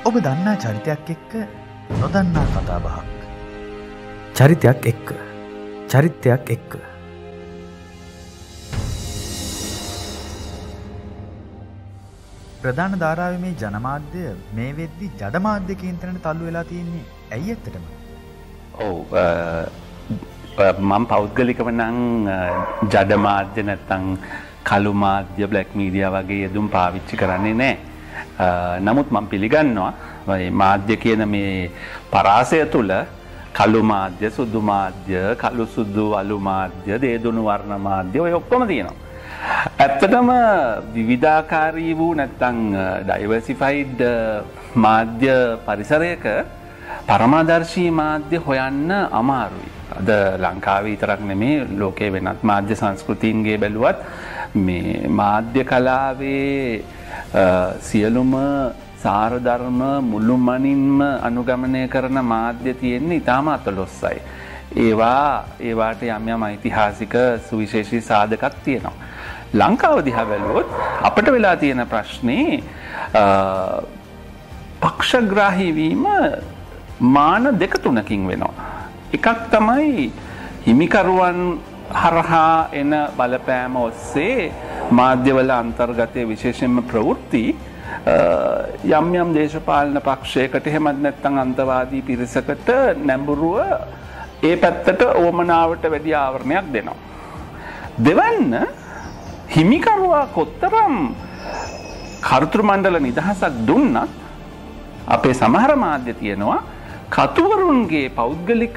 ඔබ දන්නා චරිතයක් එක්ක නොදන්නා කතාබහක්. චරිතයක් එක්ක ප්‍රධාන ධාරාවේ මේ ජනමාධ්‍ය මේ වෙද්දි ජඩමාධ්‍ය කේන්ද්‍රයට තල්ලු වෙලා තියෙන්නේ ඇයි ඇත්තටම? ඔව් මම පෞද්ගලිකව නම් ජඩමාධ්‍ය නැත්තම් කළු මාධ්‍ය බ්ලැක් මීඩියා වගේ යෙදුම් පාවිච්චි කරන්නේ නැහැ. නමුත් මම පිළිගන්නවා මේ මාධ්‍ය කියන මේ පරාසය තුල කළු මාධ්‍ය, සුදු මාධ්‍ය, කළු සුදු අලු මාධ්‍ය, දේදුණු වර්ණ මාධ්‍ය ඔය ඔක්කොම තියෙනවා. ඇත්තටම විවිධාකාරී වූ නැත්තම් ඩයිවර්සිෆයිඩ් මාධ්‍ය පරිසරයක පරමාදර්ශී මාධ්‍ය හොයන්න අමාරුයි. අද ලංකාවේ විතරක් නෙමේ ලෝකයේ වෙනත් මාධ්‍ය සංස්කෘතීන්ගේ බැලුවත් මේ මාධ්‍ය කලාවේ සියලුම සාර ධර්ම මුළුමනින්ම අනුගමනය කරන මාධ්‍ය තියෙන්නේ ඊටම අතලොස්සයි. ඒවාට යම් යම් ඓතිහාසික සුවිශේෂී සාධකක් තියෙනවා. ලංකාව දිහා බැලුවොත් අපිට වෙලා තියෙන ප්‍රශ්නේ පක්ෂග්‍රාහී වීම මාන දෙක තුනකින් වෙනවා. එකක් තමයි හිමිකරුවන් හරහා එන බලපෑම ඔස්සේ මාධ්‍යවල අන්තර්ගතයේ විශේෂයෙන්ම ප්‍රවෘත්ති යම් යම් දේශපාලන පක්ෂයකට එහෙමත් නැත්නම් අන්තවාදී පිරිසකට නැඹුරුව ඒ පැත්තට ඕමනාවට වැඩි ආවරණයක් දෙනවා. දෙවන්න හිමිකරුවා කොතරම් කර්තෘ මණ්ඩල නිදහසක් දුන්නත් අපේ සමහර මාධ්‍ය තියෙනවා කතුවරුන්ගේ පෞද්ගලික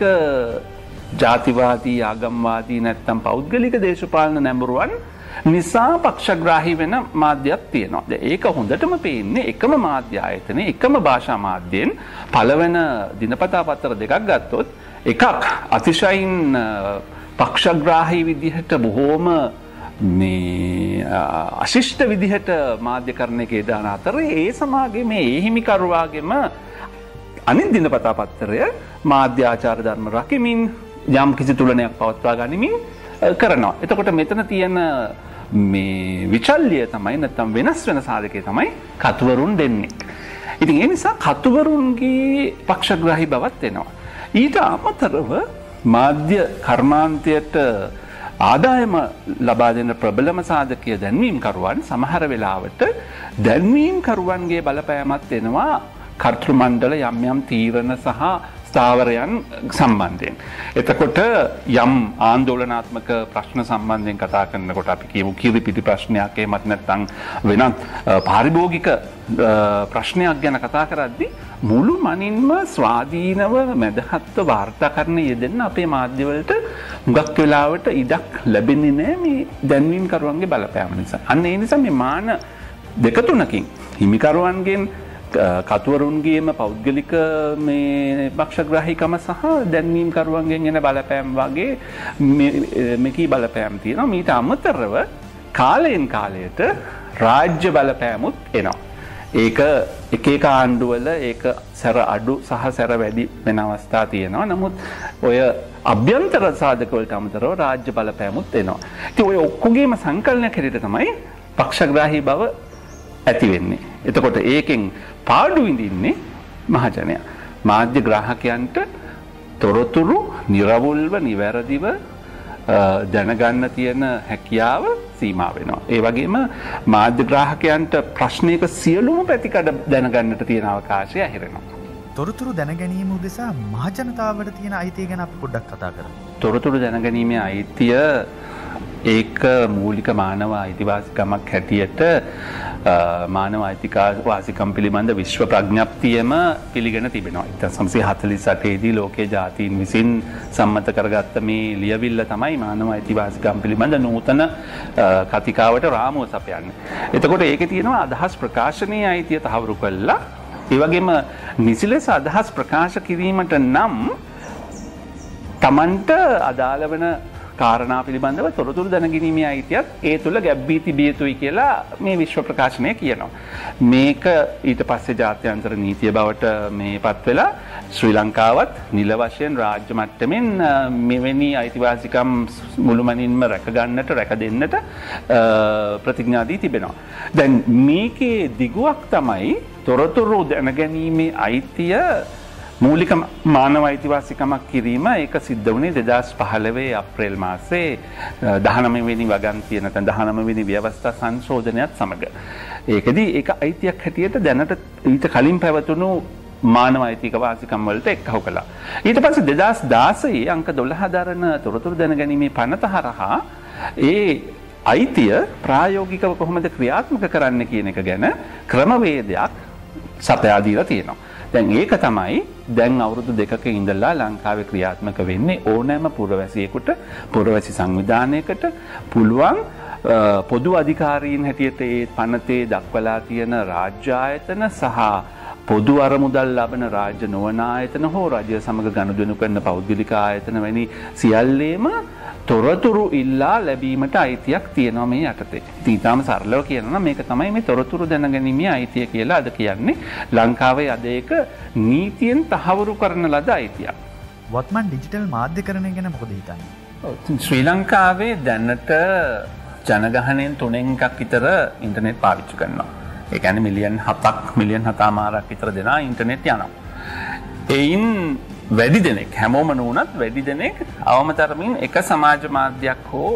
ජාතිවාදී ආගම්වාදී නැත්නම් පෞද්ගලික දේශපාලන නැඹුරුවන් නිසා පක්ෂග්‍රාහී වෙන මාධ්‍යයක් තියෙනවා. ඒක හොඳටම පේන්නේ එකම මාධ්‍ය ආයතනයේ එකම භාෂා මාධ්‍යයෙන් පළවෙන දිනපතා පත්‍ර දෙකක් ගත්තොත් එකක් අතිශයින් පක්ෂග්‍රාහී විදිහට බොහෝම මේ අශිෂ්ට විදිහට මාධ්‍යකරණය කේදාන අතරේ ඒ සමාගයේ මේ හිමිකරුවාගෙම අනිත් දිනපතා පත්‍රය මාධ්‍ය ආචාර ධර්ම රකිමින් යම් කිසි තුලනයක් පවත්වා ගනිමින් කරනවා. එතකොට මෙතන තියෙන මේ විචල්්‍යය තමයි නැත්නම් වෙනස් වෙන සාධකය තමයි කතුවරුන් දෙන්නේ. ඉතින් ඒ නිසා කතුවරුන්ගේ පක්ෂග්‍රාහී බවක් එනවා. ඊට අමතරව මාධ්‍ය කර්මාන්තයට ආදායම ලබා දෙන ප්‍රබලම සාධකය දැන්වීම් කරුවන් සමහර වෙලාවට දැන්වීම් කරුවන්ගේ බලපෑමත් එනවා කර්තෘ මණ්ඩල යම් යම් තීරණ සහ ස්ථාවරයන් සම්බන්ධයෙන්. එතකොට යම් ආందోලනාත්මක ප්‍රශ්න සම්බන්ධයෙන් කතා කරනකොට අපි කියමු කිරිපිටි ප්‍රශ්නයක් එහෙමත් නැත්නම් වෙනත් පාරිභෝගික ප්‍රශ්නයක් ගැන කතා කරද්දී මුළු මනින්ම ස්වාධීනව මැදහත්ව වාර්තාකරණය යෙදෙන්න අපේ මාධ්‍යවලට හුඟක් වෙලාවට ඉඩක් ලැබෙන්නේ නැහැ මේ දැන්වීම් කරුවන්ගේ බලපෑම නිසා. අන්න ඒ නිසා මේ මාන දෙක තුනකින් හිමිකරුවන්ගෙන් කතුවරුන්ගේම පෞද්ගලික මේ පක්ෂග්‍රාහීකම සහ දැන්වීම් කරුවන්ගෙන් එන බලපෑම් වගේ මේකී බලපෑම් තියෙනවා. මීට අමතරව කාලයෙන් කාලයට රාජ්‍ය බලපෑමුත් එනවා. ඒක එක ආණ්ඩුවල ඒක සැර අඩු සහ සැර වැඩි වෙන අවස්ථා තියෙනවා. නමුත් ඔය අභ්‍යන්තර සාධක වලට අමතරව රාජ්‍ය බලපෑමුත් එනවා. ඉතින් ඔය ඔක්කොගේම සංකලනයක් හැටියට තමයි පක්ෂග්‍රාහී බව ඇති වෙන්නේ. එතකොට ඒකෙන් පාඩු විඳින්නේ මහජනයා. මාධ්‍ය ග්‍රාහකයන්ට තොරතුරු නිර්වුල්ව නිවැරදිව දැනගන්න තියෙන හැකියාව සීමා වෙනවා. ඒ වගේම මාධ්‍ය ග්‍රාහකයන්ට ප්‍රශ්නයක සියලුම පැතිකඩ දැනගන්නට තියෙන අවකාශය ඇහිරෙනවා. තොරතුරු දැනගැනීම උදෙසා මහජනතාවට තියෙන අයිතිය ගැන අපි පොඩ්ඩක් කතා කරමු. තොරතුරු දැනගැනීමේ අයිතිය ඒක මූලික මානව අයිතිවාසිකමක් හැටියට මානව අයිතිවාසිකම් පිළිබඳ විශ්ව ප්‍රඥප්තියම පිළිගෙන තිබෙනවා. 1948 දී ලෝකයේ ජාතීන් විසින් සම්මත කරගත්ත මේ ලියවිල්ල තමයි මානව අයිතිවාසිකම් පිළිබඳ නූතන කතිකාවට රාමුව සපයන්නේ. එතකොට ඒකේ තියෙනවා අදහස් ප්‍රකාශනයේ අයිතිය තහවුරු කළා. ඒ වගේම නිසි ලෙස අදහස් ප්‍රකාශ කිරීමට නම් Tamanට අදාළ වෙන කාරණා පිළිබඳව තොරතුරු දැනගැනීමේ අයිතියක් ඒ තුළ ගැබ්බී තිබිය යුතුයි කියලා මේ විශ්ව ප්‍රකාශනය කියනවා. මේක ඊට පස්සේ ජාත්‍යන්තර නීතිය බවට මේපත් වෙලා ශ්‍රී ලංකාවත් නිල වශයෙන් රාජ්‍ය මට්ටමින් මෙවැනි අයිතිවාසිකම් මුළුමනින්ම රැකගන්නට රැක දෙන්නට ප්‍රතිඥා දී තිබෙනවා. දැන් මේකේ දිගුවක් තමයි තොරතුරු දැනගැනීමේ අයිතිය මූලික මානව අයිතිවාසිකමක් කිරීම. ඒක සිද්ධ වුණේ 2015 අප්‍රේල් මාසේ 19 වෙනි වගන්තිය නැත්නම් 19 වෙනි ව්‍යවස්ථා සංශෝධනයත් සමග. ඒකදී ඒක අයිතියක් හැටියට දැනට ඊට කලින් පැවතුණු මානව අයිතිවාසිකම් වලට එක්කහු කළා. ඊට පස්සේ 2016 අංක 12 දරන තොරතුරු දැනගැනීමේ පනත හරහා ඒ අයිතිය ප්‍රායෝගිකව කොහොමද ක්‍රියාත්මක කරන්න කියන එක ගැන ක්‍රමවේදයක් සපයා දීලා තියෙනවා. දැන් ඒක තමයි දැන් අවුරුදු 2ක ඉඳලා ලංකාවේ ක්‍රියාත්මක වෙන්නේ. ඕනෑම පුරවැසියෙකුට පුරවැසි සංවිධානයකට පුළුවන් පොදු අධිකාරීන් හැටියට ඒ පනතේ දක්වලා තියෙන රාජ්‍ය ආයතන සහ පොදු අරමුදල් ලබන රාජ්‍ය නොවන ආයතන හෝ රාජ්‍ය සමග ගනුදෙනු කරන පෞද්ගලික ආයතන වැනි සියල්ලේම තොරතුරු ඉල්ලා ලැබීමට අයිතියක් තියෙනවා මේ යටතේ. ඉතින් ඊටාම සරලව කියනවා මේක තමයි මේ තොරතුරු දැනගැනීමේ අයිතිය කියලා අද කියන්නේ. ලංකාවේ අද ඒක නීතියෙන් තහවුරු කරන ලද අයිතියක්. වත්මන් ඩිජිටල් මාධ්‍යකරණය ගැන මොකද හිතන්නේ? ශ්‍රී ලංකාවේ දැනට ජනගහනයෙන් 3 එකක් විතර ඉන්ටර්නෙට් පාවිච්චි කරනවා. ඒ කියන්නේ මිලියන් 7ක් මිලියන් 7මාරක් විතර දෙනා ඉන්ටර්නෙට් යනවා. එයින් වැඩි දෙනෙක් හැමෝම නුනත් වැඩි දෙනෙක් අවම තරමින් එක සමාජ මාධ්‍යයක් හෝ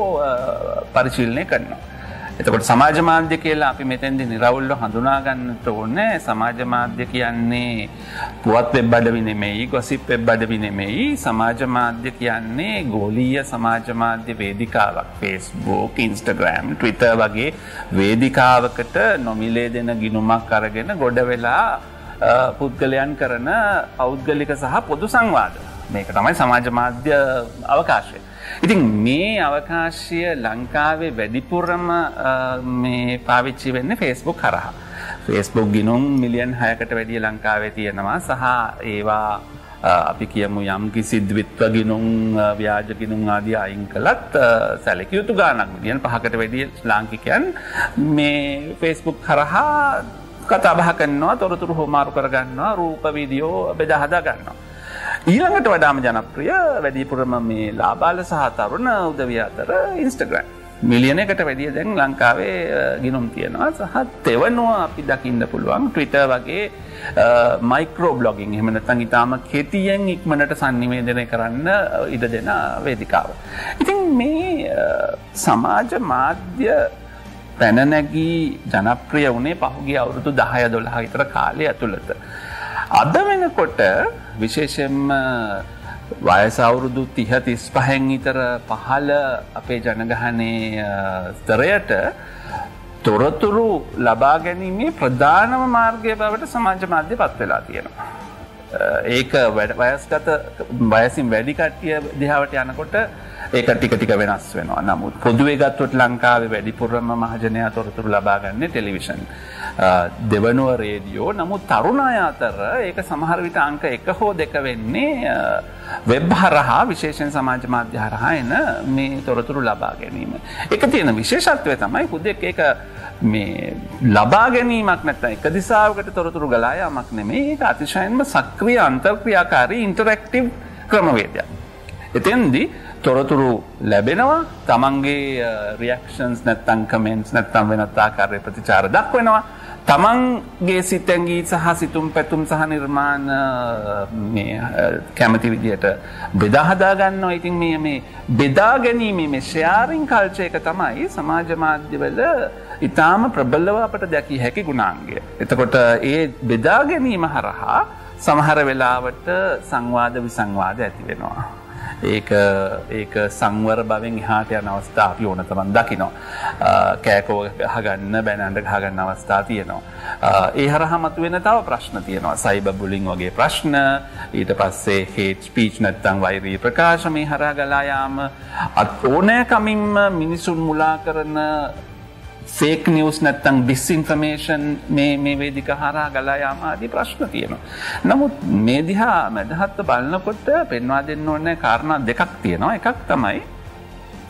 පරිශීලනය කරනවා. එතකොට සමාජ මාධ්‍ය කියලා අපි මෙතෙන්දී නිරවුල්ව හඳුනා ගන්නට ඕනේ. සමාජ මාධ්‍ය කියන්නේ පුවත් වෙබ් අඩවි නෙමෙයි, ගොසිප් වෙබ් අඩවි නෙමෙයි. සමාජ මාධ්‍ය කියන්නේ ගෝලීය සමාජ මාධ්‍ය වේදිකාවක්. Facebook, Instagram, Twitter වගේ වේදිකාවකට නොමිලේ දෙන ගිණුමක් අරගෙන ගොඩ වෙලා පුද්ගලයන් කරන පෞද්ගලික සහ පොදු සංවාද. මේක තමයි සමාජ මාධ්‍ය අවකාශය. ඉතින් මේ අවකාශය ලංකාවේ වැඩිපුරම මේ පාවිච්චි වෙන්නේ Facebook හරහා. Facebook ගිණුම් මිලියන් 6කට වැඩිය ලංකාවේ තියෙනවා සහ ඒවා අපි කියමු යම් කිසි ද්විත්ව ගිණුම් ව්‍යාජ ගිණුම් ආදී අයින් කළත් සැලකිය යුතු ගාණක් මිලියන් 5කට වැඩිය ලාංකිකයන් මේ Facebook හරහා කතා බහ කරනවා, තොරතුරු හොමාරු කර ගන්නවා, රූප වීඩියෝ බෙදා හදා ගන්නවා. ඊළඟට වඩාම ජනප්‍රිය වැඩිපුරම මේ ලාබාල සහ තරුණ උදවිය අතර Instagram. මිලියනයකට වැඩිය දැන් ලංකාවේ ගිණුම් තියෙනවා. සහ තෙවනුව අපි දකින්න පුළුවන් Twitter වගේ මයික්‍රෝ බ්ලොගින්. එහෙම නැත්නම් ඊටාම කෙටියෙන් ඉක්මනට sannivedana කරන්න ඉඩ දෙන වේදිකාව. ඉතින් මේ සමාජ මාධ්‍ය පැන නැගී ජනප්‍රිය වුණේ පහුගිය අවුරුදු 10-12 විතර කාලය ඇතුළත. අද වෙනකොට විශේෂයෙන්ම වයස අවුරුදු 30-35න් විතර පහළ අපේ ජනගහනයේ ස්තරයට තොරතුරු ලබා ගැනීමේ ප්‍රධානම මාර්ගය බවට සමාජ මාධ්‍ය පත් වෙලා තියෙනවා. ඒක වයසින් වැඩි කට්ටිය දිහාවට යනකොට ඒක ටික ටික වෙනස් වෙනවා. නමුත් පොදුවේ ගත්තොත් ලංකාවේ වැඩිපුරම මහජනයා තොරතුරු ලබා ගන්නේ ටෙලිවිෂන්, දෙවනුව රේඩියෝ. නමුත් තරුණ අය අතර ඒක සමහර විට අංක 1 හෝ 2 වෙන්නේ වෙබ් හරහා, විශේෂයෙන් සමාජ මාධ්‍ය හරහා එන මේ තොරතුරු ලබා ගැනීම. ඒක තියෙන විශේෂත්වය තමයි හුදෙක් ඒක මේ ලබා ගැනීමක් නැත්නම් එක දිශාවකට තොරතුරු ගලා යාමක් නෙමෙයි. ඒක අතිශයින්ම සක්‍රීය අන්තර්ක්‍රියාකාරී ඉන්ටරැක්ටිව් ක්‍රමවේදයක්. එතෙන්දී තොරතුරු ලැබෙනවා, තමන්ගේ රියැක්ෂන්ස් නැත්නම් කමෙන්ට්ස් නැත්නම් වෙනත් ආකාරයේ ප්‍රතිචාර දක්වනවා, තමන්ගේ සිතැඟි සහ සිතුම් පැතුම් සහ නිර්මාණ මේ කැමති විදියට බෙදා හදා ගන්නවා. ඉතින් මේ බෙදා ගැනීම, මේ ෂෙයාරින් කල්චර් එක තමයි සමාජ මාධ්‍යවල ඊටාම ප්‍රබලව අපට දැකිය හැකි ගුණාංගය. එතකොට ඒ බෙදා ගැනීම හරහා සමහර වෙලාවට සංවාද විසංවාද ඇති වෙනවා. ඒක සංවර බවෙන් එහාට යන අවස්ථා අපි ඕන තරම් දකිනවා. කෑකෝ ගහගන්න, බැනඬ ගහගන්න අවස්ථා තියෙනවා. ඒ හරහා මතුවෙන තව ප්‍රශ්න තියෙනවා. සයිබර් බුලින් වගේ ප්‍රශ්න, ඊට පස්සේ හේට් ස්පීච් නැත්නම් වෛරී ප්‍රකාශ මේ හරහා ගලා යාම, ඕනෑකමින්ම මිනිසුන් මුලා කරන ෆේක් නිවුස් නැත්නම් ඩිස්ඉන්ෆර්මේෂන් මේ වේදිකා හරහා ගලා යාම ආදී ප්‍රශ්න තියෙනවා. නමුත් මේ දිහා මැදහත්ව බලනකොට පෙන්වා දෙන්න ඕනේ කාරණා දෙකක් තියෙනවා. එකක් තමයි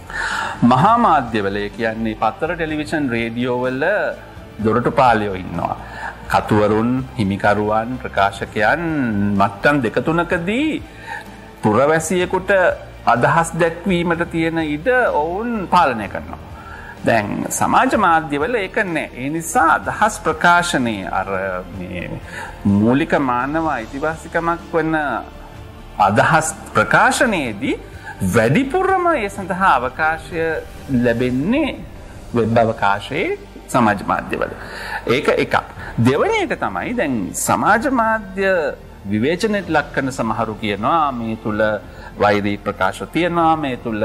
මහා මාධ්‍යවල කියන්නේ පත්තර ටෙලිවිෂන් රේඩියෝ වල දොරටුපාලයෝ ඉන්නවා. කතුවරුන්, හිමිකරුවන්, ප්‍රකාශකයන් මට්ටම් දෙක තුනකදී පුරවැසියෙකුට අදහස් දැක්වීමට තියෙන ඉඩ ඔවුන් පාලනය කරනවා. දැන් සමාජ මාධ්‍යවල ඒක නැහැ. ඒ නිසා අදහස් ප්‍රකාශනයේ අර මේ මූලික මානව අයිතිවාසිකමක් වන අදහස් ප්‍රකාශනයේදී වැඩිපුරම ඒ සඳහා අවකාශය ලැබෙන්නේ වෙබ් අවකාශයේ සමාජ මාධ්‍යවල. ඒක එකක්. දෙවෙනි එක තමයි දැන් සමාජ මාධ්‍ය විවේචනයට ලක් කරන සමහරු කියනවා මේ තුල වෛරී ප්‍රකාශ තියෙනවා, මේ තුල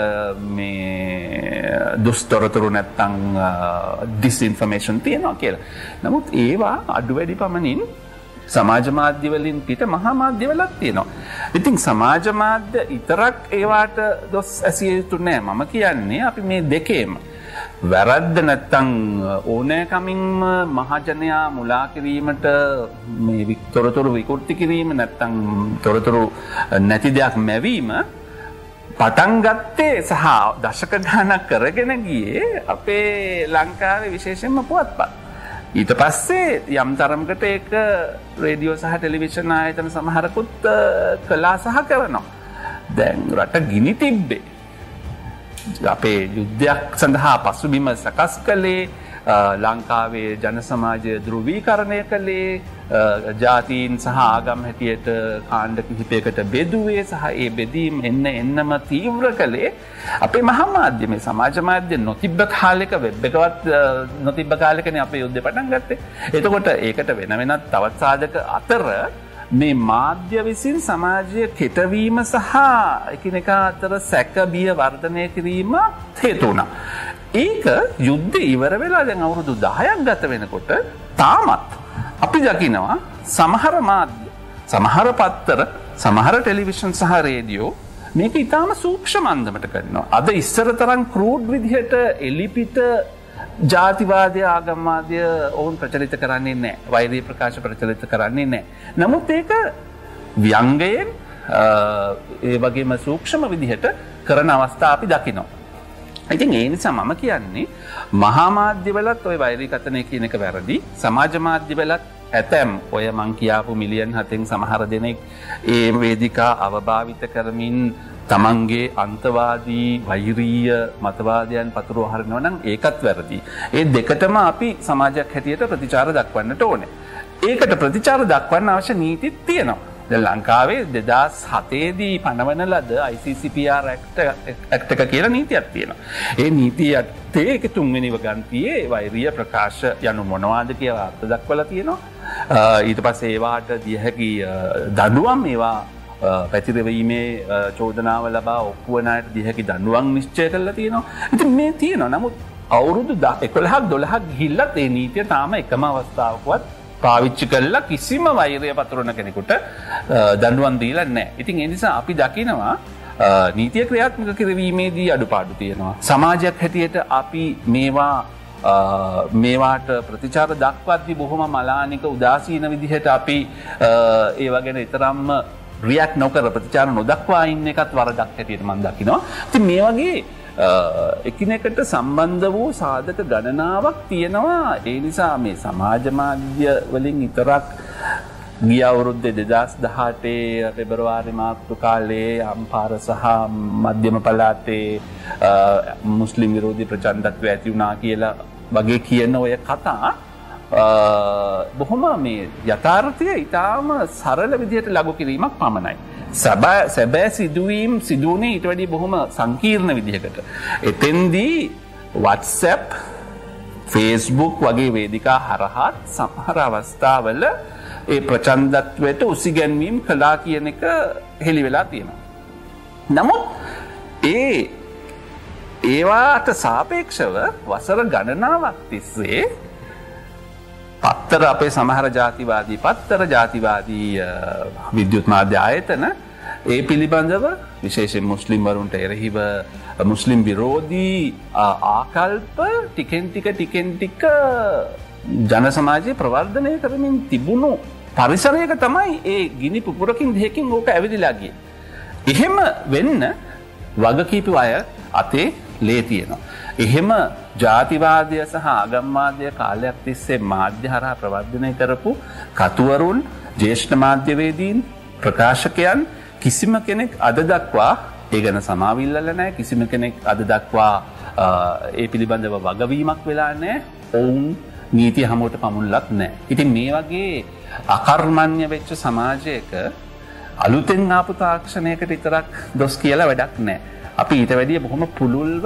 මේ දුස්තරතුරු නැත්තම් ඩිස්ඉන්ෆර්මේෂන් තියෙනවා කියලා. නමුත් ඒවා අඩු වැඩි පමණින් සමාජ මාධ්‍ය වලින් පිට මහා මාධ්‍ය වලක් තියෙනවා. ඉතින් සමාජ මාධ්‍ය විතරක් ඒවට දොස් ඇසිය යුතු නෑ. මම කියන්නේ අපි මේ දෙකේම වැරද්ද නැත්තම් ඕනෑකමින්ම මහජනයා මුලා කිරීමට මේ තොරතුරු විකෘති කිරීම නැත්තම් තොරතුරු නැති දෙයක් මැවීම පටන් ගත්තේ සහ දශක ගණනක් කරගෙන ගියේ අපේ ලංකාවේ විශේෂයෙන්ම පුවත්පත්. ඊට පස්සේ යම් තරමකට ඒක රේඩියෝ සහ ටෙලිවිෂන් ආයතන සමහරකුත් කළා සහ කරනවා. දැන් රට ගිනි තිබ්බේ. අපේ යුද්ධයක් සඳහා පසුබිම සකස් කළේ, ලංකාවේ ජන සමාජය ධ්‍රුවීකරණය කළේ, ජාතීන් සහ ආගම් හැටියට කාණ්ඩ කිහිපයකට බෙදුවේ සහ ඒ බෙදීම් එන්නම තීව්‍ර කළේ අපේ මහා මාධ්‍ය. මේ සමාජ මාධ්‍ය නොතිබ්බ කාලෙක වෙබ් එකවත් නොතිබ්බ කාලෙකනේ අපේ යුද්ධය පටන් ගත්තේ. එතකොට ඒකට වෙනත් තවත් සාධක අතර මේ මාධ්‍ය විසින් සමාජය කෙටවීම සහ එකිනෙකා අතර සැක බිය වර්ධනය කිරීම හේතු වුණා. ඒක යුද්ධය ඉවර වෙලා දැන් අවුරුදු 10ක් ගත වෙනකොට තාමත් අපි දකිනවා සමහර මාධ්‍ය, සමහර පත්තර, සමහර ටෙලිවිෂන් සහ රේඩියෝ මේක ඊටාම සූක්ෂම අන්දමට කරනවා. අද ඉස්සර තරම් ක්‍රූඩ් විදිහට එලිපිට ජාතිවාදය, ආගම්වාදය ඔවුන් ප්‍රචලිත කරන්නේ නැහැ. වෛරී ප්‍රකාශ ප්‍රචලිත කරන්නේ නැහැ. නමුත් ඒක ව්‍යංගයෙන් ඒ වගේම සූක්ෂම විදිහට කරන අවස්ථා අපි දකිනවා. ඉතින් ඒ නිසා මම කියන්නේ මහා මාධ්‍යවලත් ওই වෛරී කතනය කියන එක වැරදි. සමාජ මාධ්‍යවලත් ඇතැම් ඔය මං කියාපු මිලියන් 7න් සමහර දෙනෙක් ඒ වේදිකා අවභාවිත කරමින් තමන්ගේ අන්තවාදී වෛරීය මතවාදයන් පතුරව හරිනවා නම් ඒකත් වැරදි. ඒ දෙකටම අපි සමාජයක් හැටියට ප්‍රතිචාර දක්වන්නට ඕනේ. ඒකට ප්‍රතිචාර දක්වන්න අවශ්‍ය නීතිත් තියෙනවා. දැන් ලංකාවේ 2007 දී පනවන ලද ICCPR Act එක කියලා නීතියක් තියෙනවා. ඒ නීතියට ඒක තුන්වෙනි වගන්තියේ වෛරීය ප්‍රකාශ යනු මොනවාද කියලා අර්ථ දක්වලා තියෙනවා. ඊට පස්සේ ඒවාට දිය හැකි දඬුවම් ඒවා පැතිරවීමේ චෝදනාව ලබා ඔප්පුවන අයට දිය හැකි දඬුවම් නිශ්චය කරලා තියෙනවා. ඉතින් මේ තියෙනවා. නමුත් අවුරුදු 11ක් 12ක් ගිහිල්ලත් ඒ නීතිය තාම එකම අවස්ථාවකවත් පාවිච්චි කළා කිසිම වෛරය පතුරවන කෙනෙකුට දඬුවම් දීලා නැහැ. ඉතින් ඒ නිසා අපි දකිනවා නීතිය ක්‍රියාත්මක කිරීමේදී අඩුපාඩු තියෙනවා. සමාජයක් හැටියට අපි මේවාට ප්‍රතිචාර දක්වද්දී බොහොම මලානික උදාසීන විදිහට අපි ඒවා ගැන තරම්ම රියැක්ට් නොකර ප්‍රතිචාර නොදක්වා ඉන්න එකත් වරදක් හැටියට මම දකිනවා. ඉතින් මේ වගේ එකිනෙකට සම්බන්ධ වූ සාධක ගණනාවක් තියෙනවා. ඒ නිසා මේ සමාජ මාධ්‍ය වලින් විතරක් ගිය අවුරුද්දේ 2018 පෙබරවාරි මාර්තු කාලේ අම්පාර සහ මධ්‍යම පළාතේ මුස්ලිම් විරෝධී ප්‍රචණ්ඩත්වය ඇති වුණා කියලා වගේ කියන ඔය කතා බොහොම මේ යථාර්ථය ඊටාම සරල විදිහට ලඝු කිරීමක් පමණයි. සැබෑ සිදුවීම් සිදුවුනේ ඊට වැඩි බොහොම සංකීර්ණ විදිහකට. එතෙන්දී WhatsApp, Facebook වගේ වේදිකා හරහා සමහර අවස්ථාවල ඒ ප්‍රචණ්ඩත්වයට උසිගැන්වීම් කළා කියන එක හෙළි වෙලා තියෙනවා. නමුත් ඒවාට සාපේක්ෂව වසර ගණනාවක් තිස්සේ පත්තර අපේ සමහර ජාතිවාදී පත්තර ජාතිවාදී විද්‍යුත් මාධ්‍ය ආයතන ඒ පිළිබඳව විශේෂයෙන් මුස්ලිම් වරුන්ට එරෙහිව මුස්ලිම් විරෝධී ආකල්ප ටිකෙන් ටික ජන සමාජයේ ප්‍රවර්ධනය කරමින් තිබුණු පරිසරයක තමයි ඒ ගිනි පුපුරකින් දෙකකින් ඕක ඇවිදලා ගියේ. එහෙම වෙන්න වගකීපු අය අතේ ලේ තියෙනවා. එහෙම ජාතිවාදය සහ ආගම්වාදය කාලයක් තිස්සේ මාධ්‍ය හරහා ප්‍රවර්ධනය කරපු කතුවරුන්, ජ්‍යෙෂ්ඨ මාධ්‍යවේදීන්, ප්‍රකාශකයන් කිසිම කෙනෙක් අද දක්වා ඒ ගැන සමාවිල්ලලා නැහැ. කිසිම කෙනෙක් අද දක්වා ඒ පිළිබඳව වගවීමක් වෙලා නැහැ. ඔවුන් නීතිය හමුවට පමුණලත් නැහැ. ඉතින් මේ වගේ අකර්මණ්‍ය වෙච්ච සමාජයක අලුතෙන් ආපු තාක්ෂණයකට විතරක් දොස් කියලා වැඩක් නැහැ. අපි ඊට වැඩිය බොහොම පුළුල්ව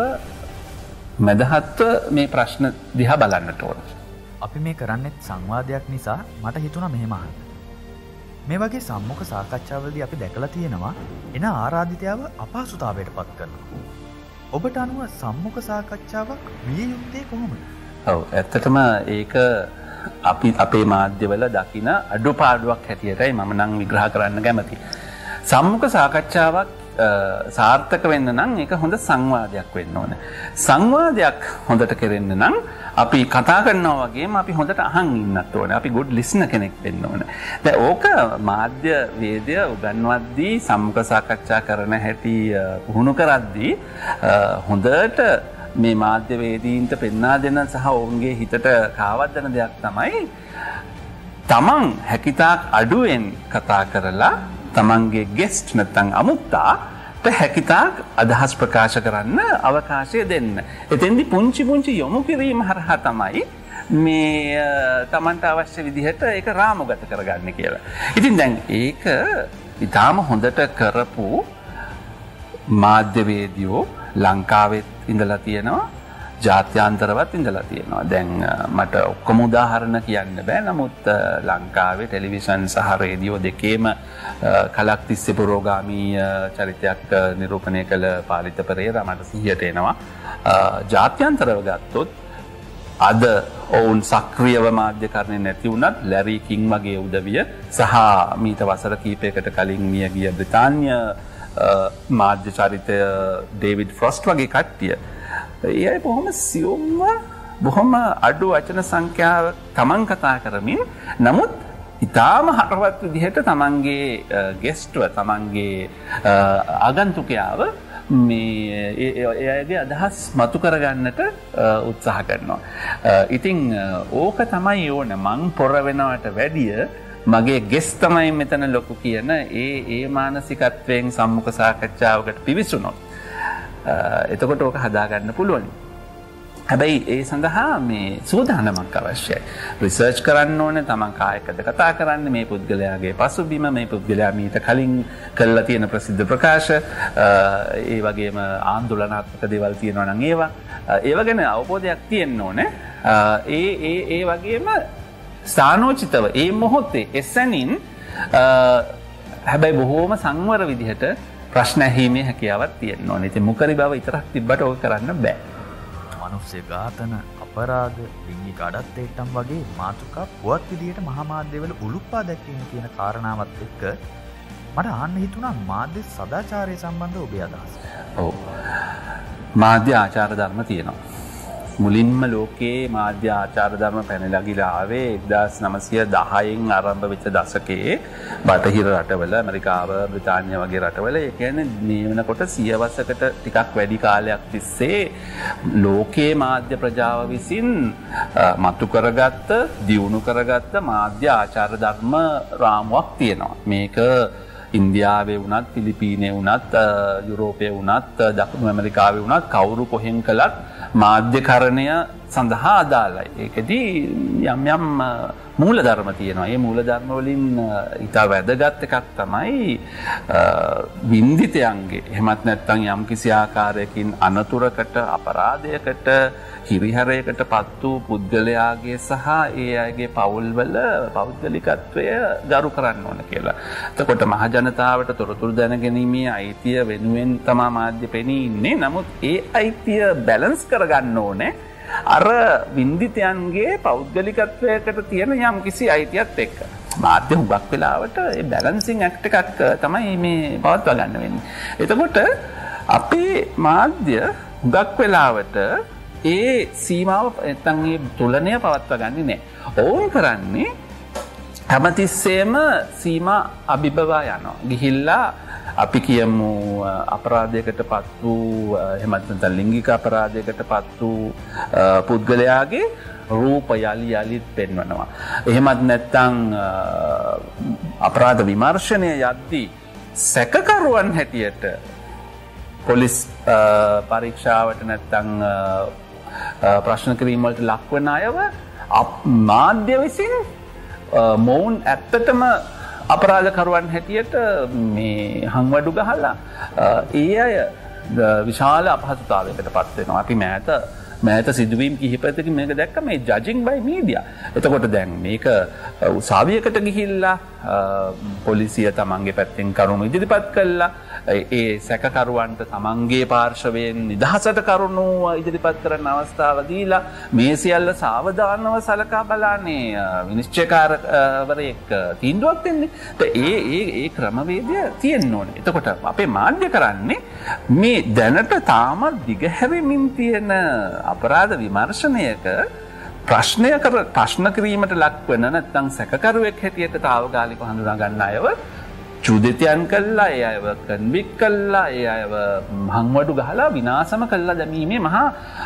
මදහත්ව මේ ප්‍රශ්න දිහා බලන්නට ඕන. අපි මේ කරන්නෙත් සංවාදයක් නිසා මට හිතුණා මෙහෙම අහන්න. මේ වගේ සම්මුඛ සාකච්ඡාවලදී අපි දැකලා තියෙනවා එන ආරාධිතයව අපහසුතාවයට පත් කරනවා. ඔබට අනුව සම්මුඛ සාකච්ඡාවක් විය යුත්තේ කොහොමද? ඔව් ඇත්තටම ඒක අපි අපේ මාධ්‍යවල දකින අඩුපාඩුවක් හැටියටයි මම නම් විග්‍රහ කරන්න කැමතියි. සම්මුඛ සාකච්ඡාවක් සාර්ථක වෙන්න නම් ඒක හොඳ සංවාදයක් වෙන්න ඕනේ. සංවාදයක් හොඳට කෙරෙන්න නම් අපි කතා කරනවා වගේම අපි හොඳට අහන් ඉන්නත් ඕනේ. අපි good listener කෙනෙක් වෙන්න ඕනේ. දැන් ඕක මාධ්‍ය වේදය උගන්වද්දී සම්මුඛ සාකච්ඡා කරන හැටි පුහුණු කරද්දී හොඳට මේ මාධ්‍යවේදීන්ට පෙන්වා දෙන සහ ඔවුන්ගේ හිතට කාවද්දන දෙයක් තමයි තමන් හැකිතාක් අඩුවෙන් කතා කරලා තමන්ගේ ගෙස්ට් නැත්නම් අමුත්තාට හැකිතාක් අදහස් ප්‍රකාශ කරන්න අවකාශය දෙන්න. එතෙන්දි පුංචි පුංචි යොමු කිරීම හරහා තමයි මේ තමන්ට අවශ්‍ය විදිහට ඒක රාමුගත කරගන්න කියලා. ඉතින් දැන් ඒක ඉතාම හොඳට කරපු මාධ්‍යවේදියෝ ලංකාවෙත් ඉඳලා තියෙනවා, ජාත්‍යන්තරවත් ඉඳලා තියෙනවා. දැන් මට ඔක්කොම උදාහරණ කියන්න බෑ. නමුත් ලංකාවේ ටෙලිවිෂන් සහ රේඩියෝ දෙකේම කලක් තිස්සේ පුරෝගාමී චරිතයක් නිරූපණය කළ පාලිත පෙරේරා මට සිහියට එනවා. ජාත්‍යන්තරව ගත්තොත් අද ඔවුන් සක්‍රියව මාධ්‍යකරණය නැති වුණත් ලැරි කිං වගේ උදවිය සහ මීට වසර කීපයකට කලින් මිය ගිය බ්‍රිතාන්‍ය මාධ්‍ය චරිතය ඩේවිඩ් ෆ්‍රොස්ට් වගේ කට්ටිය ඒ අය බොහොම සියුම්ව බොහොම අඩු වචන සංඛ්‍යාව තමන් කතා කරමින් නමුත් ඉතාම හරවත් විදිහට තමන්ගේ ගෙස්ට්ව තමන්ගේ ආගන්තුකයාව මේ එයාගේ අදහස් මතු කරගන්නට උත්සාහ කරනවා. ඉතින් ඕක තමයි ඕන මං පොර වෙනවට වැඩිය මගේ ගෙස් තමයි මෙතන ලොකු කියන ඒ මානසිකත්වයෙන් සම්මුඛ සාකච්ඡාවකට පිවිසුණොත් එතකොට ඕක හදාගන්න පුළුවන්. හැබැයි ඒ සඳහා මේ සූදානමක් අවශ්‍යයි. රිසර්ච් කරන්න ඕනේ තමන් කායකද කතා කරන්නේ මේ පුද්ගලයාගේ පසුබිම මේ පුද්ගලයා මීට කලින් කළා තියෙන ප්‍රසිද්ධ ප්‍රකාශ ඒ වගේම ආందోලනාත්මක දේවල් තියෙනවා නම් ඒවා ගැන අවබෝධයක් තියෙන්න ඕනේ. ඒ වගේම ස්ථානෝචිතව ඒ මොහොතේ එසැනින් හැබැයි බොහෝම සංවර විදිහට ප්‍රශ්න ඇහිීමේ හැකියාවක් තියෙන්න ඕනේ. ඉතින් මුකරි බව විතරක් තිබ්බට ඕක කරන්න බෑ. මනුස්්‍ය ඝාතන අපරාධ ලිංගික අඩත්තේට්ටම් වගේ මාතෘකා පුවත් විදියට මහාමාධ්‍යවල උළුප්පා දැක්වීම කියන කාරණාවත් එක්ක මට අහන්න හිතුණා මාධ්‍ය සදාචාරය සම්බන්ධව ඔබේ අදහස. ඔව්. මාධ්‍ය ආචාර ධර්ම තියෙනවා. මුලින්ම ලෝකයේ මාධ්‍ය ආචාර ධර්ම පැනලා ගිලා ආවේ 1910න් ආරම්භ වෙච්ච දශකයේ බටහිර රටවල ඇමරිකාව බ්‍රිතාන්‍ය වගේ රටවල ඒ කියන්නේ මේ වෙනකොට 100 වසරකට ටිකක් වැඩි කාලයක් තිස්සේ ලෝකයේ මාධ්‍ය ප්‍රජාව විසින් මතු කරගත්ත දියුණු කරගත්ත මාධ්‍ය ආචාර ධර්ම රාමුවක් තියෙනවා. මේක ඉන්දියාවේ වුණත් පිලිපීනයේ වුණත් යුරෝපයේ වුණත් දකුණු ඇමරිකාවේ වුණත් කවුරු කොහෙන් කළත් මාධ්‍යකරණය සඳහා අදාළයි. ඒකදී යම් යම් මූලධර්ම තියෙනවා. මේ මූලධර්ම වලින් ඉතා වැදගත් එකක් තමයි වින්දිතයන්ගේ එහෙමත් නැත්නම් යම් කිසි ආකාරයකින් අනතුරකට අපරාධයකට හිරිහැරයකට පත් වූ පුද්ගලයාගේ සහ ඒ අයගේ පවුල්වල පෞද්ගලිකත්වය ගරු කරන්න ඕන කියලා. එතකොට මහ ජනතාවට තොරතුරු දැනගැනීමේ අයිතිය වෙනුවෙන් තමයි මාධ්‍ය පෙනී ඉන්නේ. නමුත් ඒ අයිතිය බැලන්ස් කරගන්න ඕනේ අර වින්දිතයන්ගේ පෞද්ගලිකත්වයකට තියෙන යම් කිසි අයිතියත් එක්ක. මාධ්‍ය හුඟක් වෙලාවට ඒ බැලන්සිං ඇක්ට් එකක් තමයි මේ පවත්වා ගන්න වෙන්නේ. එතකොට අපේ මාධ්‍ය හුඟක් වෙලාවට ඒ සීමාව නැත්නම් ඒ තුලනය පවත්වා ගන්නේ නැහැ. ඕන් කරන්නේ හැමතිස්සෙම සීමා අභිබවා යනවා. ගිහිල්ලා අපි කියමු අපරාධයකට පත් වූ එහෙමත් නැත්නම් ලිංගික අපරාධයකට පත් වූ පුද්ගලයාගේ රූප යලි යලිත් පෙන්වනවා. එහෙමත් නැත්නම් අපරාධ විමර්ශනය යද්දී සැකකරුවන් හැටියට පොලිස් පරීක්ෂාවට නැත්නම් ප්‍රශ්න කිරීම වලට ලක්වන අයව මාධ්‍ය විසින් මොවුන් ඇත්තටම අපරාධකරුවන් හැටියට මේ හංවඩු ගහලා ඒ අය විශාල අපහසුතාවයකට පත් වෙනවා. අපි මෑත සිදුවීම් කිහිපයකින් මේක දැක්ක මේ ජජින් බයි මීඩියා. එතකොට දැන් මේක උසාවියකට ගිහිල්ලා පොලිසිය තමන්ගේ පැත්තෙන් කරුණු ඉදිරිපත් කළා. ඒ සැකකරුවන්ට තමන්ගේ පාර්ශවයෙන් නිදහසට කරුණු ඉදිරිපත් කරන අවස්ථාව දීලා මේ සියල්ල සාවධානව සලකා බලන්නේ විනිශ්චයකාරවරයෙක් තීන්දුවක් දෙන්නේ. ඒ ක්‍රමවේදය තියෙන්න ඕනේ. එතකොට අපේ මාධ්‍ය කරන්නේ මේ දැනට තාමත් දිගහැරෙමින් තියෙන අපරාධ විමර්ශනයක ප්‍රශ්න කිරීමට ලක්වන නැත්නම් සැකකරුවෙක් හැටියට තාවකාලිකව හඳුනා ගන්න අයව චුදිතයන් කළා, ඒ අයව කන්වික් කළා, ඒ අයව හංවඩු ගහලා විනාශම කළා දැමීමේ මහා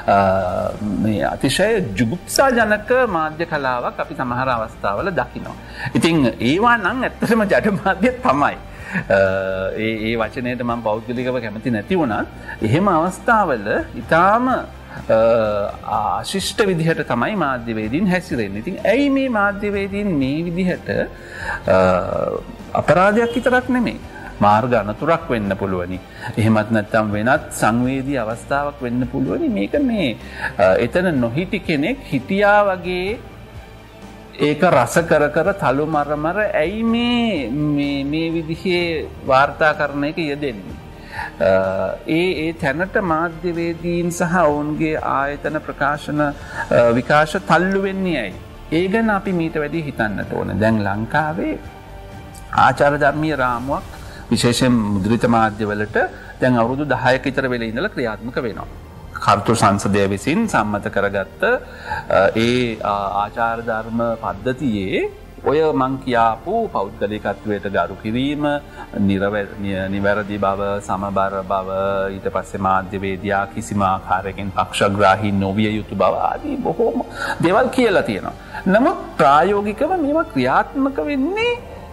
මේ අතිශය ජුගුප්සාජනක මාධ්‍ය කලාවක් අපි සමහර අවස්ථාවල දකිනවා. ඉතින් ඒවා නම් ඇත්තටම ජඩ මාධ්‍ය තමයි. ඒ වචනයට මම පෞද්ගලිකව කැමති නැති වුණත් එහෙම අවස්ථාවල ඊටාම ආශිෂ්ට විදිහට තමයි මාධ්‍යවේදීන් හැසිරෙන්නේ. ඉතින් ඇයි මේ මාධ්‍යවේදීන් මේ විදිහට අපරාධයක් විතරක් නෙමෙයි මාර්ග අනතුරක් වෙන්න පුළුවනි. එහෙමත් නැත්නම් වෙනත් සංවේදී අවස්ථාවක් වෙන්න පුළුවනි. මේක මේ එතන නොහිටි කෙනෙක් හිටියා වගේ ඒක රස කර තලු මරමර ඇයි මේ විදිහේ වාර්තාකරණයක යෙදෙන්නේ? ඒ තැනට මාධ්‍යවේදීන් සහ ඔවුන්ගේ ආයතන ප්‍රකාශන විකාශ තල්ලු වෙන්නේ ඇයි? ඒ ගැන අපි මීට වැඩි හිතන්නට ඕන. දැන් ලංකාවේ ආචාර ධර්මීය රාමුවක් විශේෂයෙන් මුද්‍රිත මාධ්‍යවලට දැන් අවුරුදු 10ක විතර වෙලා ඉඳලා ක්‍රියාත්මක වෙනවා. කර්තෘ සංසදය විසින් සම්මත කරගත්ත ඒ ආචාර ධර්ම පද්ධතියේ ඔය මං කියාපු පෞද්ගලිකත්වයට ගරු කිරීම, නිවැරදි බව, සමබර බව, ඊට පස්සේ මාධ්‍යවේදියා කිසිම ආකාරයකින් පක්ෂග්‍රාහී නොවිය යුතු බව ආදී බොහෝම දේවල් කියලා තියෙනවා. නමුත් ප්‍රායෝගිකව මේවා ක්‍රියාත්මක වෙන්නේ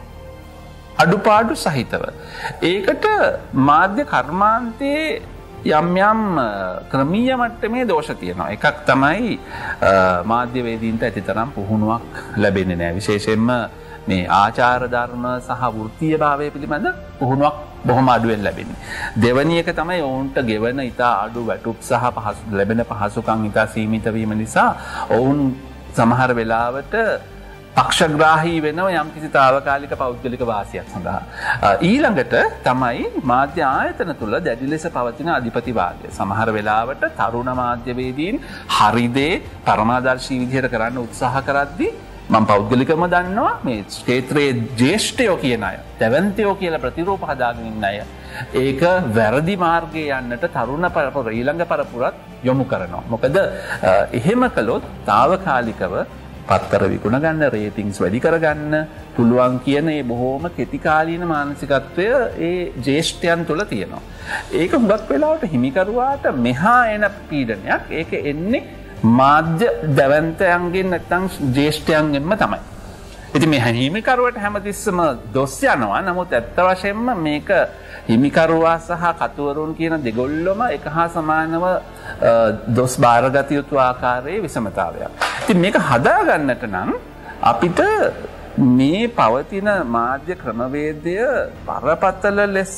අඩුපාඩු සහිතව. ඒකට මාධ්‍ය කර්මාන්තයේ යම් ක්‍රමීය මට්ටමේ දෝෂ තියෙනවා. එකක් තමයි මාධ්‍යවේදීන්ට ඇතිතරම් පුහුණුවක් ලැබෙන්නේ නැහැ. විශේෂයෙන්ම මේ ආචාර ධර්ම සහ වෘත්තීය භාවය පිළිබඳ පුහුණුවක් බොහොම අඩුවෙන් ලැබෙන්නේ. දෙවැනි එක තමයි ඔවුන්ට ගෙවන ඉතා අඩු වැටුප් සහ ලැබෙන පහසුකම් ඉතා සීමිත වීම නිසා ඔවුන් සමහර වෙලාවට පක්ෂග්‍රාහී වෙනව යම්කිසි තාවකාලික පෞද්ගලික වාසියක් සඳහා. ඊළඟට තමයි මාධ්‍ය ආයතන තුළ දැඩි ලෙස පවතින අධිපතිවාදය. සමහර වෙලාවට තරුණ මාධ්‍යවේදීන් හරිදේ පරමාදර්ශී විදිහට කරන්න උත්සාහ කරද්දී මම පෞද්ගලිකවම දන්නවා මේ ක්ෂේත්‍රයේ ජ්‍යෙෂ්ඨයෝ කියන අය, දැවැන්තයෝ කියලා ප්‍රතිරූප හදාගෙන ඉන්න අය ඒක වැරදි මාර්ගයේ යන්නට තරුණ පරපුර ඊළඟ පරපුරත් යොමු කරනවා. මොකද එහෙම කළොත් තාවකාලිකව පත්තර විකුණ ගන්න, රේටින්ග්ස් වැඩි කරගන්න පුළුවන් කියන ඒ බොහෝම කෙටිකාලීන මානසිකත්වය ඒ ජ්‍යෙෂ්ඨයන් තුළ තියෙනවා. ඒක හුඟක් වෙලාවට හිමිකරුවාට මෙහා එන පීඩනයක්. ඒක එන්නේ මාධ්‍ය දැවැන්තයන්ගෙන් නැත්නම් ජ්‍යෙෂ්ඨයන්ගෙන්ම තමයි. ඉතින් මේ හිමිකරුවට හැමතිස්සම දොස් යනවා. නමුත් ඇත්ත වශයෙන්ම මේක හිමිකරුවා සහ කතුවරුන් කියන දෙගොල්ලොම එක හා සමානව දොස් බාරගත යුතු ආකාරයේ විෂමතාවයක්. ඉතින් මේක හදාගන්නට නම් අපිට මේ පවතින මාධ්‍ය ක්‍රමවේදය බරපතල ලෙස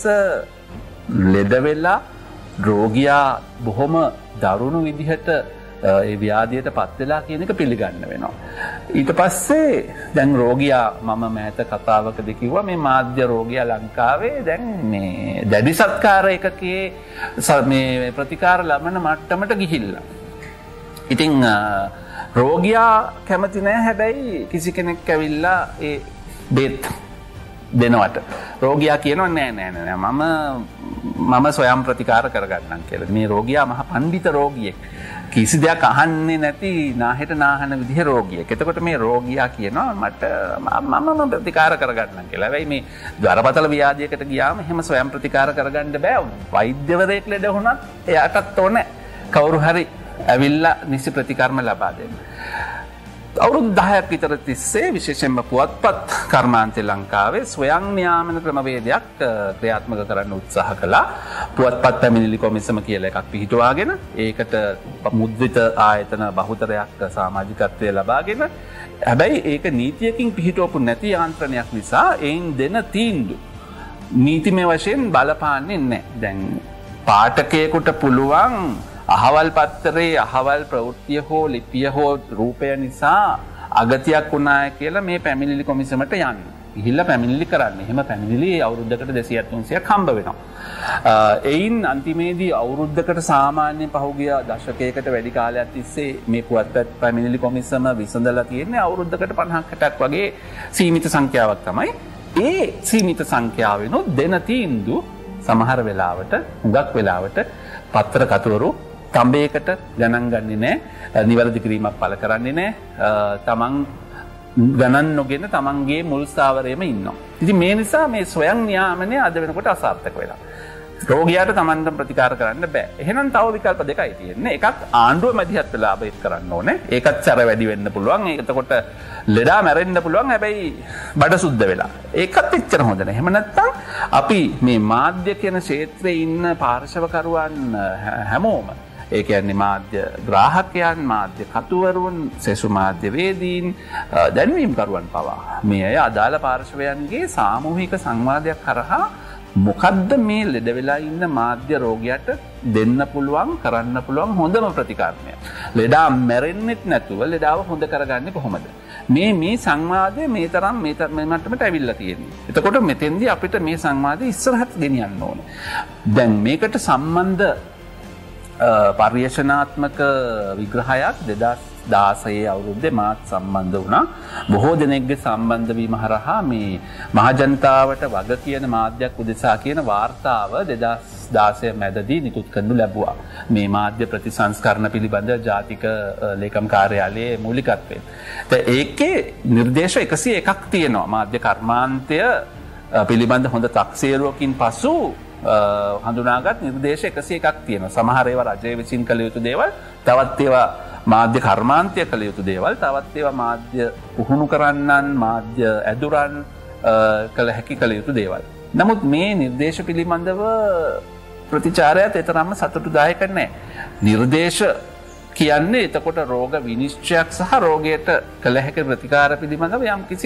ලෙඩ වෙලා රෝගියා බොහොම දරුණු විදිහට ඒ ව්‍යාධියට පත් වෙලා කියන එක පිළිගන්න වෙනවා. ඊට පස්සේ දැන් රෝගියා මම මෑත කතාවකදී කිව්වා මේ මාධ්‍ය රෝගියා ලංකාවේ දැන් මේ දැඩි සත්කාර එකකේ මේ ප්‍රතිකාර ලබන මට්ටමට ගිහිල්ලා. ඉතින් රෝගියා කැමති නැහැ හැබැයි කිසි කෙනෙක් ඇවිල්ලා ඒ බෙහෙත් දෙනවට. රෝගියා කියනවා නෑ මම ස්වයං ප්‍රතිකාර කරගන්නම් කියලා. මේ රෝගියා මහා පඬිත රෝගියෙක්. කිසි දෙයක් අහන්නේ නැති නාහෙට නාහන විදිහ රෝගියෙක්. එතකොට මේ රෝගියා කියනවා මට මම ප්‍රතිකාර කරගන්නම් කියලා. හැබැයි මේ දරපතල ව්‍යාධියකට ගියාම එහෙම ස්වයං ප්‍රතිකාර කරගන්න බෑ. වෛද්‍යවරයෙක් ලෙඩ වුණත් එයාටත් ඕනේ කවුරු හරි ඇවිල්ලා නිසි ප්‍රතිකර්ම ලබා දෙන්න. අවුරුදු 10ක් විතර තිස්සේ විශේෂයෙන්ම පුවත්පත් කර්මාන්තය ලංකාවේ ස්වයං නියාමන ක්‍රමවේදයක් ක්‍රියාත්මක කරන්න උත්සාහ කළා. පුවත්පත් පැමිණිලි කොමිසම කියලා එකක් පිහිටුවාගෙන ඒකට මුද්‍රිත ආයතන බහුතරයක් සමාජිකත්වය ලබාගෙන හැබැයි ඒක නීතියකින් පිහිටවපු නැති යාන්ත්‍රණයක් නිසා එයින් දෙන තීන්දුව නීතිමය වශයෙන් බලපාන්නේ නැහැ. දැන් පාඨකයෙකුට පුළුවන් අහවල් පත්තරේ අහවල් ප්‍රවෘත්තිය හෝ ලිපිය හෝ රූපය නිසා අගතියක් වුණාය කියලා මේ පැමිණිලි කොමිසමට යන්න. ගිහිල්ලා පැමිණිලි කරන්න. එහෙම පැමිණිලි අවුරුද්දකට 200-300ක් හම්බ වෙනවා. එයින් අන්තිමේදී අවුරුද්දකට සාමාන්‍ය පහුගිය දශකයකට වැඩි කාලයක් තිස්සේ මේ පුවත්පත් පැමිණිලි කොමිසම විසඳලා තියෙන්නේ අවුරුද්දකට 50-60ක් වගේ සීමිත සංඛ්‍යාවක් තමයි. ඒ සීමිත සංඛ්‍යාවෙනොත් දෙන තීන්දුව සමහර වෙලාවට හුඟක් වෙලාවට පත්‍ර කතුවරු තඹයකට ගණන් ගන්නේ නැහැ, නිවැරදි කිරීමක් පළ කරන්නේ නැහැ, තමන් ගණන් නොගෙන තමන්ගේ මුල් ස්ථාවරයේම ඉන්නවා. ඉතින් මේ නිසා මේ ස්වයං නියාමනය අද වෙනකොට අසාර්ථක වෙලා. රෝගියාට තමන්ට ප්‍රතිකාර කරන්න බෑ. එහෙනම් තව විකල්ප දෙකයි තියෙන්නේ. එකක් ආණ්ඩුව මැදිහත් වෙලා බේත් කරන්න ඕනේ. ඒකත් සැර වැඩි වෙන්න පුළුවන්. එතකොට ලෙඩා මැරෙන්න පුළුවන්. හැබැයි බඩ සුද්ධ වෙලා. ඒකත් එච්චර හොඳ නැහැ. එහෙම නැත්නම් අපි මේ මාධ්‍ය කියන ක්ෂේත්‍රයේ ඉන්න පාර්ශවකරුවන් හැමෝම ඒ කියන්නේ මාධ්‍ය ග්‍රාහකයන්, මාධ්‍ය කතුවරුන්, සෙසු මාධ්‍යවේදීන්, දැන්වීම්කරුවන් පවා මේ අය අදාළ පාර්ශවයන්ගේ සාමූහික සංවාදයක් කරහා මොකද්ද මේ ලෙඩ වෙලා ඉන්න මාධ්‍ය රෝගියාට දෙන්න පුළුවන්, කරන්න පුළුවන් හොඳම ප්‍රතිකාරණය. ලෙඩා මැරෙන්නෙත් නැතුව ලෙඩාව හොඳ කරගන්නේ කොහොමද? මේ සංවාදය මේ තරම් මේ මට්ටමට ඇවිල්ලා තියෙන්නේ. එතකොට මෙතෙන්දී අපිට මේ සංවාදය ඉස්සරහට ගෙනියන්න ඕනේ. දැන් මේකට සම්බන්ධ පර්යේෂණාත්මක විග්‍රහයක් 2016 අවුරුද්දේ මාත් සම්බන්ධ වුණා. බොහෝ දෙනෙක්ගේ සම්බන්ධ වීම හරහා මේ මහජනතාවට වග කියන මාධ්‍යයක් උදෙසා කියන වාර්තාව 2016 මැදදී නිකුත් කරනු ලැබුවා. මේ මාධ්‍ය ප්‍රතිසංස්කරණ පිළිබඳ ජාතික ලේකම් කාර්යාලයේ මූලිකත්වයෙන්. ඒකේ නිර්දේශ 101ක් තියෙනවා. මාධ්‍ය කර්මාන්තය පිළිබඳ හොඳ තක්සේරුවකින් පසු හඳුනාගත් නිර්දේශ 101ක් තියෙනවා. සමහර ඒවා රජය විසින් කළ යුතු දේවල්, තවත් ඒවා මාධ්‍ය කර්මාන්තය කළ යුතු දේවල්, තවත් ඒවා මාධ්‍ය පුහුණු කරන්නන්, මාධ්‍ය ඇදුරන් කළ හැකි කළ යුතු දේවල්. නමුත් මේ නිර්දේශ පිළිබඳව ප්‍රතිචාරයත් එතරම්ම සතුටුදායක නැහැ. නිර්දේශ කියන්නේ එතකොට රෝග විනිශ්චයක් සහ රෝගයට කළ හැකි ප්‍රතිකාර පිළිබඳව යම් කිසි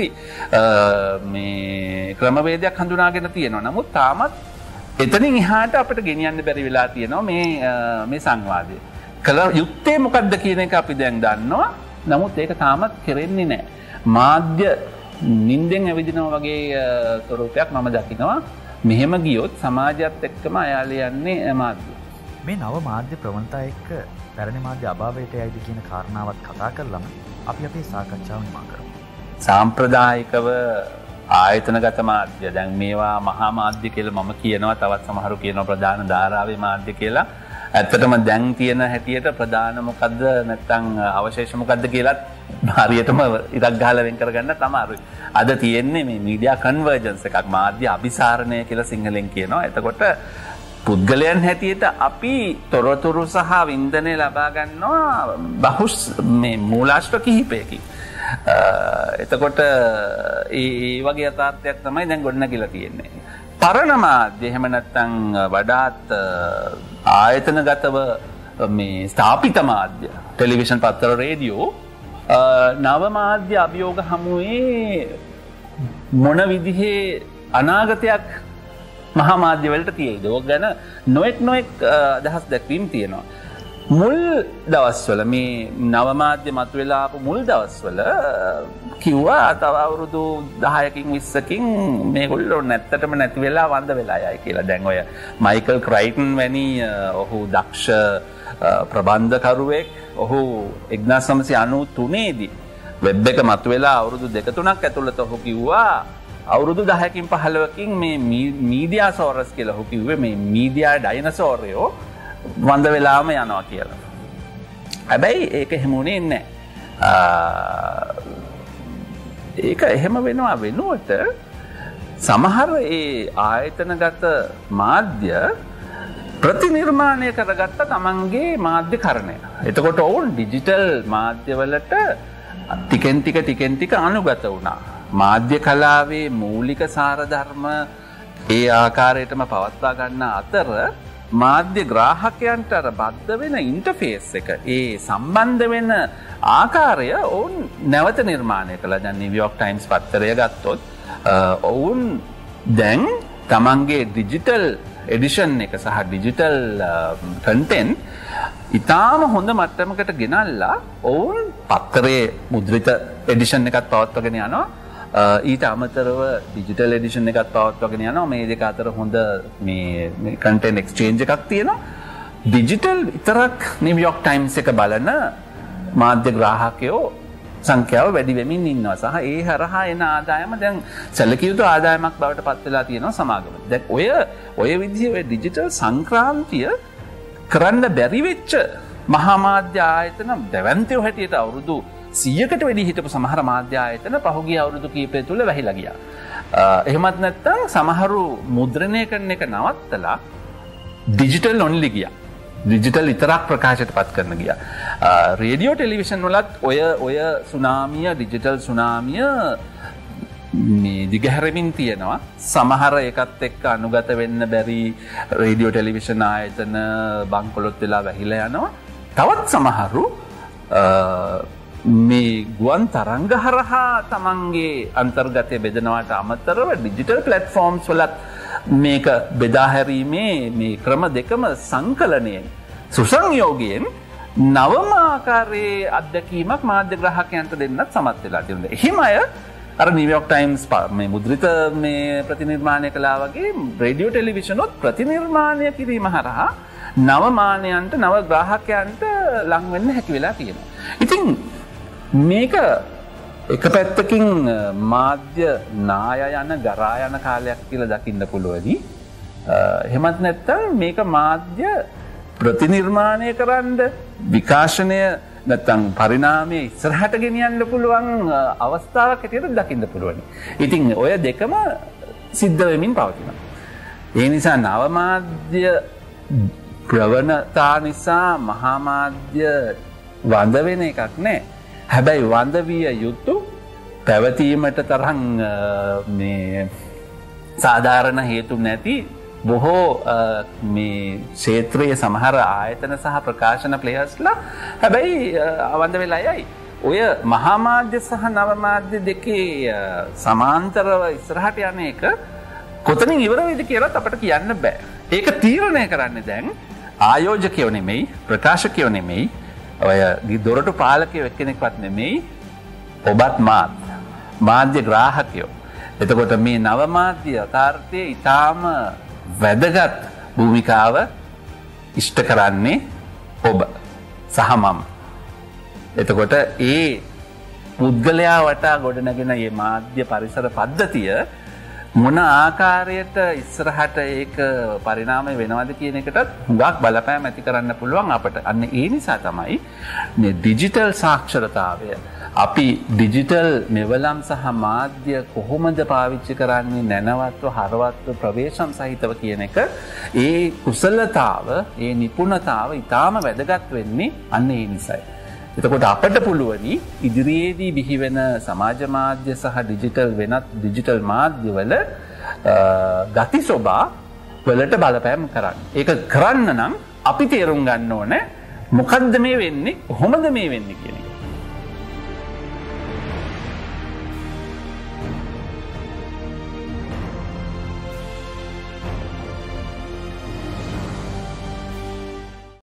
මේ ක්‍රමවේදයක් හඳුනාගෙන තියෙනවා. නමුත් තාමත් එතනින් එහාට අපිට ගෙනියන්න බැරි වෙලා තියෙනවා මේ සංවාදය. කළ යුත්තේ මොකක්ද කියන එක අපි දැන් දන්නවා. නමුත් ඒක තාමත් කෙරෙන්නේ නැහැ. මාධ්‍ය නිින්දෙන් ඇවිදිනවා වගේ ස්වරූපයක් මම දකිනවා. මෙහෙම ගියොත් සමාජයත් එක්කම අයාලේ යන්නේ මාධ්‍ය. මේ නව මාධ්‍ය ප්‍රවණතා එක්ක පැරණි මාධ්‍ය අභාවයට යයිද කියන කාරණාවත් කතා කරලම අපි අපේ සාකච්ඡාව නිමා කරමු. සාම්ප්‍රදායිකව ආයතනගත මාධ්‍ය, දැන් මේවා මහා මාධ්‍ය කියලා මම කියනවා, තවත් සමහරු කියනවා ප්‍රධාන ධාරාවේ මාධ්‍ය කියලා. ඇත්තටම දැන් තියෙන හැටියට ප්‍රධාන මොකද්ද නැත්නම් අවශේෂ මොකද්ද කියලාත් හරියටම ඉරක් ගහලා වෙන් කරගන්න තමයි. අද තියෙන්නේ මේ මීඩියා කන්වර්ජන්ස් එකක්, මාධ්‍ය අභිසාරණය කියලා සිංහලෙන් කියනවා. එතකොට පුද්ගලයන් හැටියට අපි තොරතුරු සහ වින්දනය ලබා ගන්නවා මේ මූලාශ්‍ර කිහිපයකින්. එතකොට ඒ වගේ යථාර්ථයක් තමයි දැන් ගොඩනගිලා තියෙන්නේ. පරණ මාධ්‍ය එහෙම නැත්නම් වඩාත් ආයතනගතව මේ ස්ථාපිත මාධ්‍ය, ටෙලිවිෂන්, පත්තර, රේඩියෝ නව මාධ්‍ය අභියෝග හමුවේ මොන විදිහේ අනාගතයක් මහා මාධ්‍ය වලට තියෙයිද? ඕක ගැන නොඑක් අදහස් දැක්වීම් තියෙනවා. මුල් දවස්වල මේ නව මාධ්‍ය මතුවලා ආපු මුල් දවස්වල කිව්වා තව අවුරුදු 10කින් 20කින් මේගොල්ලෝ නැත්තටම නැති වෙලා වඳ වෙලා යයි කියලා. දැන් ඔය මයිකල් ක්‍රයිටන් වැනි ඔහු දක්ෂ ප්‍රබන්ධකරුවෙක්, ඔහු 1993 දී වෙබ් එක මතුවලා අවුරුදු 2-3ක් ඇතුළත ඔහු කිව්වා අවුරුදු 10කින් 15කින් මේ මීඩියා සෝරස් කියලා ඔහු කිව්වේ මේ මීඩියා ඩයිනසෝරයෝ වඳ වෙලාම යනවා කියලා. හැබැයි ඒක එහෙම වුණේ නැහැ. ඒක එහෙම වෙනවා වෙනුවට සමහර ඒ ආයතනගත මාධ්‍ය ප්‍රතිනිර්මාණය කරගත්ත තමන්ගේ මාධ්‍ය කරණය. එතකොට ඔවුන් ඩිජිටල් මාධ්‍යවලට ටිකෙන් ටික අනුගත වුණා. මාධ්‍ය කලාවේ මූලික සාරධර්ම ඒ ආකාරයටම පවත්වා ගන්න අතර මාධ්‍ය ග්‍රාහකයන්ට අර බද්ධ වෙන ඉන්ටර්ෆේස් එක ඒ සම්බන්ධ වෙන ආකාරය ඔවුන් නැවත නිර්මාණය කළා. දැන් නිව්යෝක් ටයිම්ස් පත්තරය ගත්තොත් ඔවුන් දැන් තමන්ගේ ඩිජිටල් එඩිෂන් එක සහ ඩිජිටල් කන්ටෙන්ට් ඉතාම හොඳ මට්ටමකට ගෙනල්ලා ඔවුන් පත්තරේ මුද්‍රිත එඩිෂන් එකත් පවත්වාගෙන යනවා. ඊට අමතරව ඩිජිටල් එඩිෂන් එකත් පවත්වාගෙන යනවා. මේ දෙක අතර හොඳ මේ කන්ටෙන්ට් එක්ස්චේන්ජ් එකක් තියෙනවා. ඩිජිටල් විතරක් නිව්යෝක් ටයිම්ස් එක බලන මාධ්‍ය ග්‍රාහකයෝ සංඛ්‍යාව වැඩි වෙමින් ඉන්නවා. සහ ඒ හරහා එන ආදායම දැන් සැලකිය යුතු ආදායමක් බවට පත් වෙලා තියෙනවා සමාගම. දැන් ඔය විදිහේ ඔය ඩිජිටල් සංක්‍රාන්තිය කරන්න බැරි වෙච්ච මහා මාධ්‍ය ආයතන දැවැන්තයෝ හැටියට අවුරුදු 100කට වැඩි හිටපු සමහර මාධ්‍ය ආයතන පහුගිය අවුරුදු කිහිපය තුල වැහිලා ගියා. එහෙමත් නැත්නම් සමහරු මුද්‍රණය කරන එක නවත්තලා ඩිජිටල් ඔන්ලි ගියා. ඩිජිටල් විතරක් ප්‍රකාශයට පත් කරන ගියා. රේඩියෝ ටෙලිවිෂන් වලත් ඔය සුනාමිය ඩිජිටල් සුනාමිය මේ දිගහැරමින් තියෙනවා. සමහර එකත් එක්ක අනුගත වෙන්න බැරි රේඩියෝ ටෙලිවිෂන් ආයතන බංකොලොත් වෙලා වැහිලා යනවා. තවත් සමහරු මේ ගුවන් තරංග හරහා තමන්ගේ අන්තර්ගතය බෙදනවට අමතරව ඩිජිටල් ප්ලැට්ෆෝම්ස් වලත් මේක බෙදා හැරීමේ මේ ක්‍රම දෙකම සංකලනයෙන් සුසංයෝගයෙන් නවම ආකාරයේ අත්දැකීමක් මාධ්‍ය ග්‍රාහකයන්ට දෙන්නත් සමත් වෙලා තියෙනවා. එහෙම අය අර නිව්යෝක් ටයිම්ස් මේ මුද්‍රිත මේ ප්‍රතිනිර්මාණය කළා වගේ රේඩියෝ ටෙලිවිෂනොත් ප්‍රතිනිර්මාණය කිරීම හරහා නව මානයන්ට නව ග්‍රාහකයන්ට ලං වෙන්න හැකි වෙලා තියෙනවා. ඉතින් මේක එක පැත්තකින් මාධ්‍ය නාය යන ගරා යන කාලයක් කියලා දකින්න පුළුවනි. එහෙමත් නැත්නම් මේක මාධ්‍ය ප්‍රතිනිර්මාණය කරන්න විකාශනය නැත්නම් පරිණාමයේ ඉස්සරහට ගෙනියන්න පුළුවන් අවස්ථාවක් හැටියට දකින්න පුළුවනි. ඉතින් ඔය දෙකම සිද්ධ වෙමින් පවතිනවා. ඒ නිසා නව මාධ්‍ය ප්‍රවණතා නිසා මහා මාධ්‍ය වඳ වෙන එකක් නෑ. හැබැයි වඳ විය යුතු පැවතීමට තරම් මේ සාධාරණ හේතු නැති බොහෝ මේ ක්ෂේත්‍රයේ සමහර ආයතන සහ ප්‍රකාශන ප්ලේයර්ස්ලා හැබැයි වඳ වෙලා යයි. ඔය මහා මාධ්‍ය සහ නව මාධ්‍ය දෙකේ සමාන්තරව ඉස්සරහට යන එක කොතනින් ඉවර වෙයිද කියලා අපට කියන්න බෑ. ඒක තීරණය කරන්නේ දැන් ආයෝජකයෝ නෙමෙයි, ප්‍රකාශකයෝ නෙමෙයි, ඔය දොරටු පාලකයෝ එක්කෙනෙක්වත් නෙමෙයි, ඔබත් මාධ්‍ය ග්‍රාහකයෝ. එතකොට මේ නව මාධ්‍ය යථාර්ථයේ ඊටාම වැදගත් භූමිකාව ඉෂ්ට කරන්නේ ඔබ සහ මම. එතකොට ඒ පුද්ගලයා වටා ගොඩනගෙන මේ මාධ්‍ය පරිසර පද්ධතිය මොන ආකාරයට ඉස්සරහට ඒක පරිණාමය වෙනවද කියන එකටත් හුඟක් බලපෑම් ඇති කරන්න පුළුවන් අපට. අන්න ඒ නිසා තමයි මේ ඩිජිටල් සාක්ෂරතාවය අපි ඩිජිටල් මෙවලම් සහ මාධ්‍ය කොහොමද පාවිච්චි කරන්නේ නැනවත්ව හරවත්ව ප්‍රවේශම් සහිතව කියන එක ඒ කුසලතාව ඒ නිපුණතාව ඊටාම වැදගත් වෙන්නේ අන්න ඒ නිසායි. එතකොට අපට පුළුවනි ඉදිරියේදී බිහිවෙන සමාජ මාධ්‍ය සහ ඩිජිටල් වෙනත් ඩිජිටල් මාධ්‍යවල ගති ස්වභාව වලට බලපෑම් කරන්න. ඒක කරන්න නම් අපි තේරුම් ගන්න ඕනේ මොකද්ද මේ වෙන්නේ, කොහොමද මේ වෙන්නේ කියලා.